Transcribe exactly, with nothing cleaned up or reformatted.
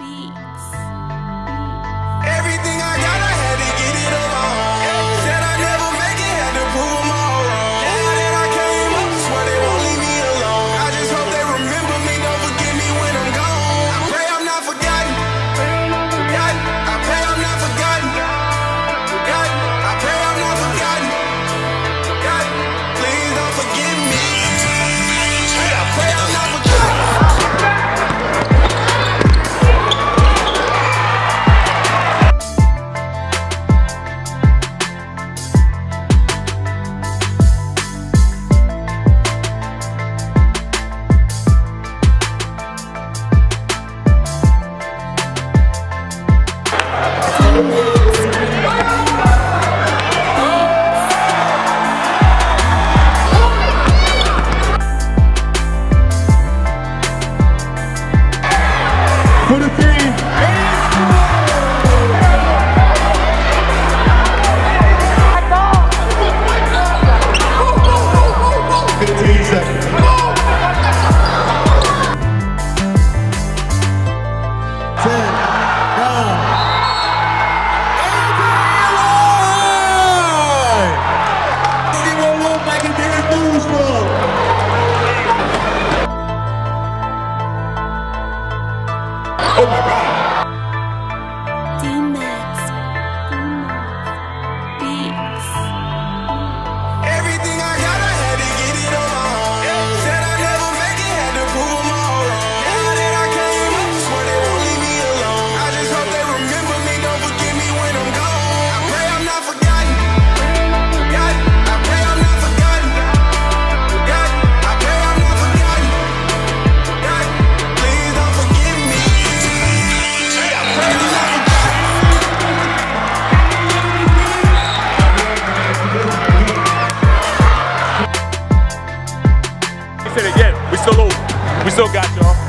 Everything I got, I had to get it alone. Said I never make it, had to prove them all wrong. Now that I came up, swear they won't leave me alone. I just hope they remember me, don't forget me when I'm gone. I pray I'm not forgotten. Forgotten. I pray I'm not forgotten. Forgotten. I pray I'm not forgotten. Forgotten. Please don't forget me. I pray I'm not forgotten. For the team, fifteen seconds. ten, nine, anyone look like a Derek News for? Oh my God. Everything I got, I had to get it alone. Said I never make it, had to prove them all wrong. Now that I came up, swear they won't leave me alone. I just hope they remember me, don't forget me when I'm gone. I pray I'm not forgotten. Forgotten. I pray I'm not forgotten. Forgotten. I pray I'm not forgotten. Forgotten. Please don't forget me. I pray I'm not forgotten. He said again, we still open. We still got y'all.